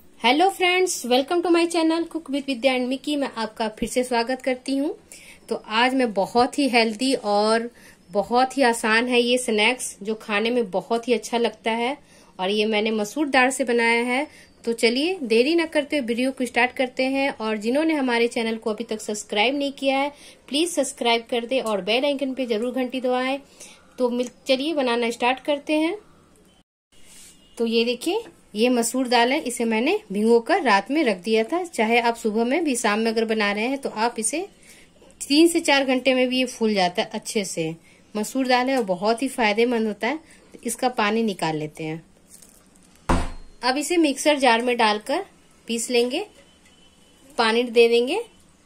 Hello friends, welcome to my channel cook with Vidya and Mickey. मैं आपका फिर से स्वागत करती हूँ। तो आज मैं बहुत ही हेल्दी और बहुत ही आसान है ये स्नैक्स, जो खाने में बहुत ही अच्छा लगता है, और ये मैंने मसूर दाल से बनाया है। तो चलिए देरी न करते हुए वीडियो को स्टार्ट करते हैं। और जिन्होंने हमारे चैनल को अभी तक सब्सक्राइब नहीं किया है, प्लीज सब्सक्राइब कर दे और बेल आइकन पे जरूर घंटी दबाएं। तो चलिए बनाना स्टार्ट करते हैं। तो ये देखिए, ये मसूर दाल है, इसे मैंने भिगोकर रात में रख दिया था। चाहे आप सुबह में भी, शाम में अगर बना रहे हैं तो आप इसे 3 से 4 घंटे में भी ये फूल जाता है अच्छे से। मसूर दाल है और बहुत ही फायदेमंद होता है। तो इसका पानी निकाल लेते हैं। अब इसे मिक्सर जार में डालकर पीस लेंगे। पानी दे देंगे,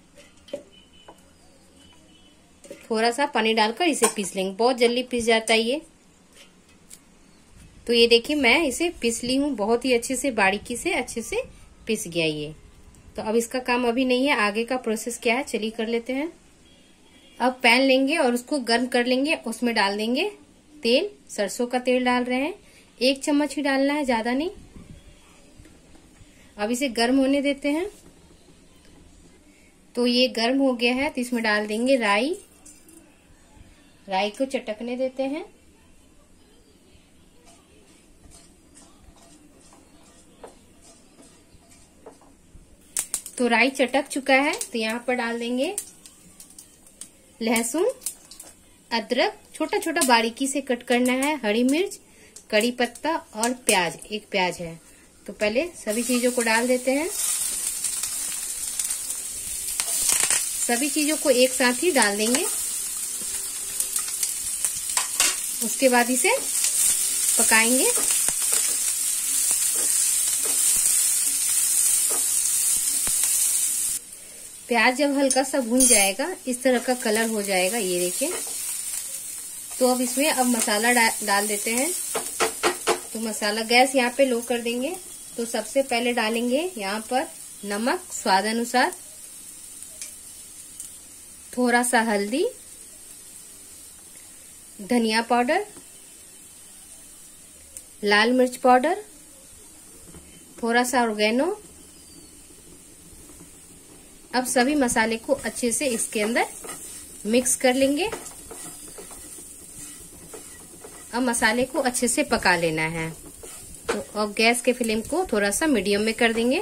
थोड़ा सा पानी डालकर इसे पीस लेंगे। बहुत जल्दी पीस जाता है ये। तो ये देखिए, मैं इसे पीस ली हूँ बहुत ही अच्छे से, बारीकी से अच्छे से पीस गया ये। तो अब इसका काम अभी नहीं है, आगे का प्रोसेस क्या है चलिए कर लेते हैं। अब पैन लेंगे और उसको गर्म कर लेंगे। उसमें डाल देंगे तेल। सरसों का तेल डाल रहे हैं, 1 चम्मच ही डालना है, ज्यादा नहीं। अब इसे गर्म होने देते हैं। तो ये गर्म हो गया है, तो इसमें डाल देंगे राई। राई को चटकने देते हैं। तो राई चटक चुका है, तो यहाँ पर डाल देंगे लहसुन, अदरक छोटा छोटा बारीकी से कट करना है, हरी मिर्च, कड़ी पत्ता और प्याज, 1 प्याज है। तो पहले सभी चीजों को डाल देते हैं। सभी चीजों को एक साथ ही डाल देंगे। उसके बाद इसे पकाएंगे। प्याज जब हल्का सा भून जाएगा, इस तरह का कलर हो जाएगा, ये देखिए। तो अब इसमें मसाला डाल देते हैं। तो मसाला, गैस यहाँ पे लो कर देंगे। तो सबसे पहले डालेंगे यहाँ पर नमक स्वाद अनुसार, थोड़ा सा हल्दी, धनिया पाउडर, लाल मिर्च पाउडर, थोड़ा सा ऑर्गेनो। अब सभी मसाले को अच्छे से इसके अंदर मिक्स कर लेंगे। अब मसाले को अच्छे से पका लेना है। तो अब गैस के फ्लेम को थोड़ा सा मीडियम में कर देंगे।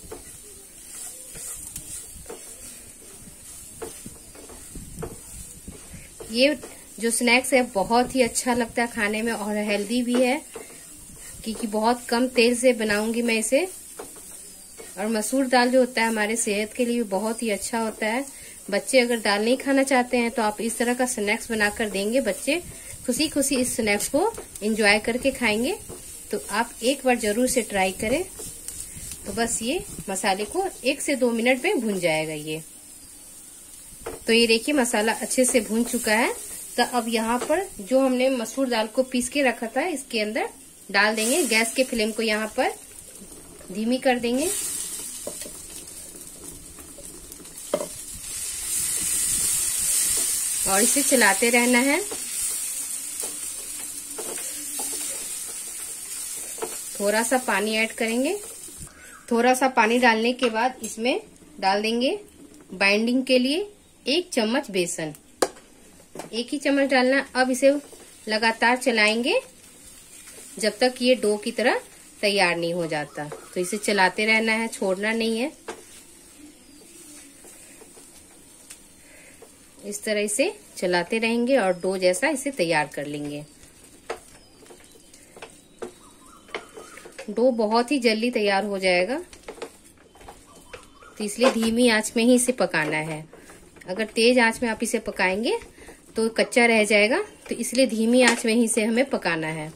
ये जो स्नैक्स है बहुत ही अच्छा लगता है खाने में और हेल्दी भी है, क्योंकि बहुत कम तेल से बनाऊंगी मैं इसे। और मसूर दाल जो होता है हमारे सेहत के लिए भी बहुत ही अच्छा होता है। बच्चे अगर दाल नहीं खाना चाहते हैं तो आप इस तरह का स्नैक्स बनाकर देंगे, बच्चे खुशी खुशी इस स्नैक्स को एंजॉय करके खाएंगे। तो आप एक बार जरूर से ट्राई करें। तो बस ये मसाले को 1 से 2 मिनट में भून जाएगा ये। तो ये देखिए, मसाला अच्छे से भून चुका है। तो अब यहाँ पर जो हमने मसूर दाल को पीस के रखा था, इसके अंदर डाल देंगे। गैस के फ्लेम को यहाँ पर धीमी कर देंगे। और इसे चलाते रहना है। थोड़ा सा पानी ऐड करेंगे। थोड़ा सा पानी डालने के बाद इसमें डाल देंगे बाइंडिंग के लिए 1 चम्मच बेसन। 1 ही चम्मच डालना। अब इसे लगातार चलाएंगे जब तक ये डो की तरह तैयार नहीं हो जाता। तो इसे चलाते रहना है, छोड़ना नहीं है। इस तरह इसे चलाते रहेंगे और डो जैसा इसे तैयार कर लेंगे। डो बहुत ही जल्दी तैयार हो जाएगा, तो इसलिए धीमी आंच में ही इसे पकाना है। अगर तेज आंच में आप इसे पकाएंगे तो कच्चा रह जाएगा, तो इसलिए धीमी आंच में ही इसे हमें पकाना है।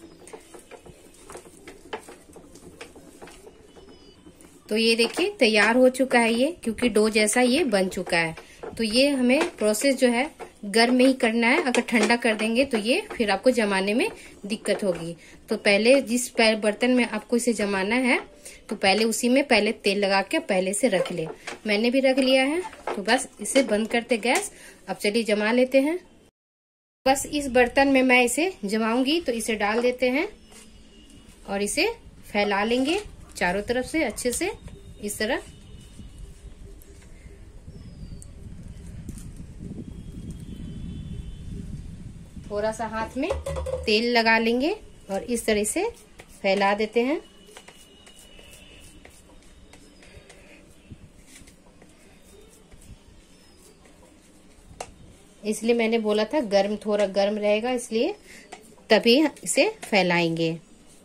तो ये देखिए तैयार हो चुका है ये, क्योंकि डो जैसा ये बन चुका है। तो ये हमें प्रोसेस जो है गर्म में ही करना है। अगर ठंडा कर देंगे तो ये फिर आपको जमाने में दिक्कत होगी। तो पहले जिस बर्तन में आपको इसे जमाना है, तो पहले उसी में पहले तेल लगा के पहले से रख ले। मैंने भी रख लिया है। तो बस इसे बंद करते गैस। अब चलिए जमा लेते हैं। बस इस बर्तन में मैं इसे जमाऊंगी। तो इसे डाल देते हैं और इसे फैला लेंगे चारों तरफ से अच्छे से इस तरह। थोड़ा सा हाथ में तेल लगा लेंगे और इस तरह से फैला देते हैं। इसलिए मैंने बोला था गर्म, थोड़ा गर्म रहेगा, इसलिए तभी इसे फैलाएंगे।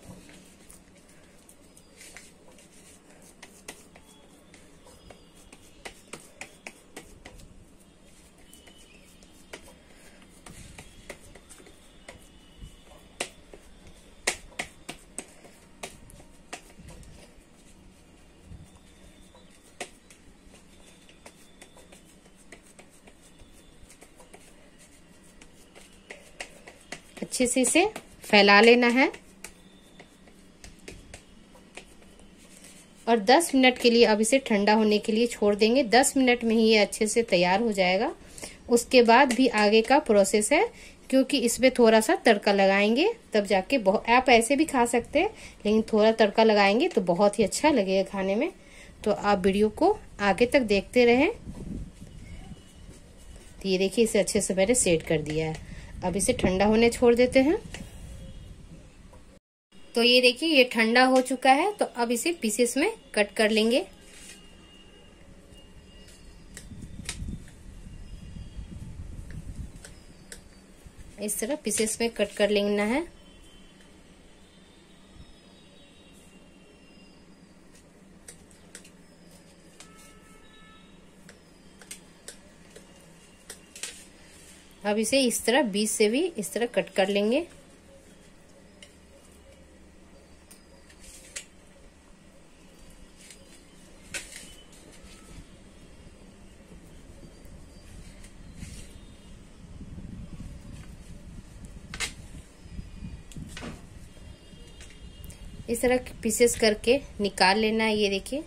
अच्छे से इसे फैला लेना है और 10 मिनट के लिए अब इसे ठंडा होने के लिए छोड़ देंगे। 10 मिनट में ही ये अच्छे से तैयार हो जाएगा। उसके बाद भी आगे का प्रोसेस है, क्योंकि इसमें थोड़ा सा तड़का लगाएंगे, तब जाके बहुत, आप ऐसे भी खा सकते हैं लेकिन थोड़ा तड़का लगाएंगे तो बहुत ही अच्छा लगेगा खाने में। तो आप वीडियो को आगे तक देखते रहें। तो ये देखिए, इसे अच्छे से मैंने सेट कर दिया है। अब इसे ठंडा होने छोड़ देते हैं। तो ये देखिए, ये ठंडा हो चुका है। तो अब इसे पीसेस में कट कर लेंगे। इस तरह पीसेस में कट कर लेना है। अब इसे इस तरह बीच से भी इस तरह कट कर लेंगे। इस तरह पीसेस करके निकाल लेना है। ये देखिए,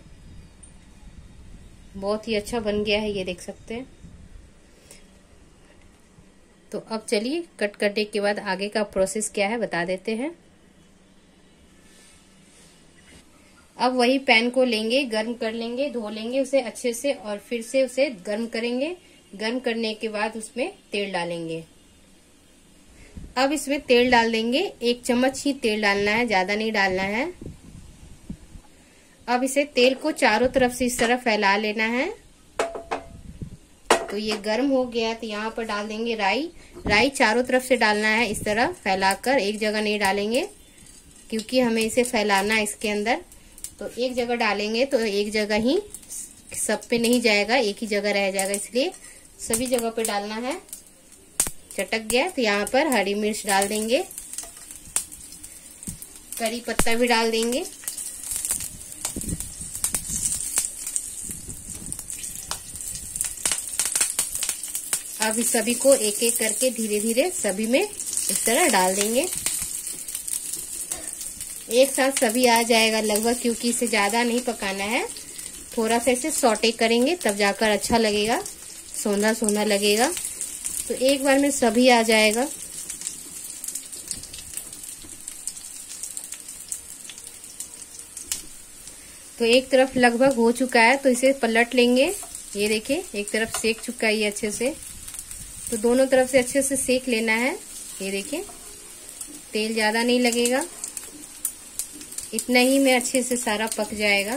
बहुत ही अच्छा बन गया है, ये देख सकते हैं। तो अब चलिए कट करने के बाद आगे का प्रोसेस क्या है बता देते हैं। अब वही पैन को लेंगे, गर्म कर लेंगे, धो लेंगे उसे अच्छे से और फिर से उसे गर्म करेंगे। गर्म करने के बाद उसमें तेल डालेंगे। अब इसमें तेल डाल देंगे, 1 चम्मच ही तेल डालना है, ज्यादा नहीं डालना है। अब इसे तेल को चारों तरफ से इस तरह फैला लेना है। तो ये गर्म हो गया, तो यहाँ पर डाल देंगे राई। राई चारों तरफ से डालना है, इस तरह फैलाकर, एक जगह नहीं डालेंगे क्योंकि हमें इसे फैलाना है इसके अंदर। तो एक जगह डालेंगे तो एक जगह ही, सब पे नहीं जाएगा, एक ही जगह रह जाएगा, इसलिए सभी जगह पे डालना है। चटक गया तो यहाँ पर हरी मिर्च डाल देंगे, करी पत्ता भी डाल देंगे। अब इस सभी को एक एक करके धीरे धीरे सभी में इस तरह डाल देंगे। एक साथ सभी आ जाएगा लगभग, क्योंकि इसे ज्यादा नहीं पकाना है। थोड़ा सा इसे सौटे करेंगे तब जाकर अच्छा लगेगा, सोना सोना लगेगा। तो एक बार में सभी आ जाएगा। तो एक तरफ लगभग हो चुका है, तो इसे पलट लेंगे। ये देखिए, एक तरफ सेक चुका है ये अच्छे से। तो दोनों तरफ से अच्छे से सेक लेना है। ये देखिए, तेल ज्यादा नहीं लगेगा, इतना ही में अच्छे से सारा पक जाएगा।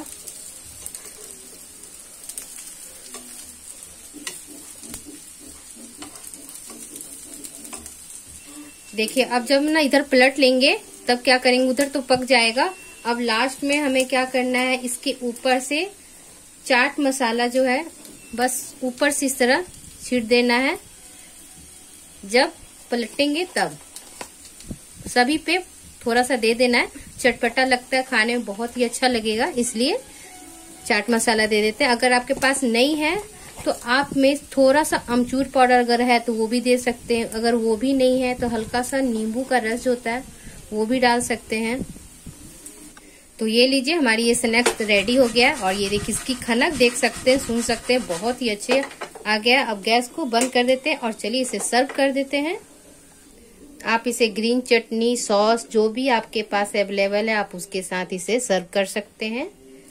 देखिए, अब जब ना इधर पलट लेंगे तब क्या करेंगे, उधर तो पक जाएगा। अब लास्ट में हमें क्या करना है, इसके ऊपर से चाट मसाला जो है बस ऊपर से इस तरह छीट देना है। जब पलटेंगे तब सभी पे थोड़ा सा दे देना है। चटपटा लगता है, खाने में बहुत ही अच्छा लगेगा, इसलिए चाट मसाला दे देते हैं। अगर आपके पास नहीं है तो आप में थोड़ा सा अमचूर पाउडर अगर है तो वो भी दे सकते हैं। अगर वो भी नहीं है तो हल्का सा नींबू का रस जो होता है वो भी डाल सकते हैं। तो ये लीजिए, हमारी ये स्नैक्स रेडी हो गया। और ये देखिए, इसकी खनक देख सकते हैं, सुन सकते हैं, बहुत ही अच्छे आ गया। अब गैस को बंद कर देते हैं और चलिए इसे सर्व कर देते हैं। आप इसे ग्रीन चटनी, सॉस, जो भी आपके पास अवेलेबल है आप उसके साथ इसे सर्व कर सकते हैं।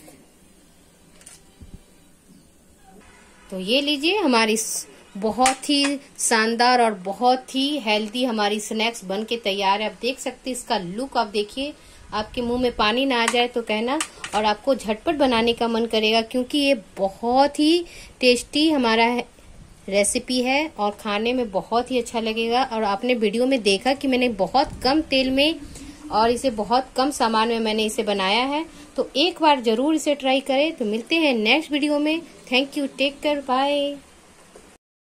तो ये लीजिए, हमारी बहुत ही शानदार और बहुत ही हेल्दी हमारी स्नैक्स बन के तैयार है। आप देख सकते हैं इसका लुक, आप देखिए, आपके मुंह में पानी ना आ जाए तो कहना, और आपको झटपट बनाने का मन करेगा, क्योंकि ये बहुत ही टेस्टी हमारा रेसिपी है और खाने में बहुत ही अच्छा लगेगा। और आपने वीडियो में देखा कि मैंने बहुत कम तेल में और इसे बहुत कम सामान में मैंने इसे बनाया है। तो एक बार जरूर इसे ट्राई करें। तो मिलते हैं नेक्स्ट वीडियो में। Thank you, take care, bye.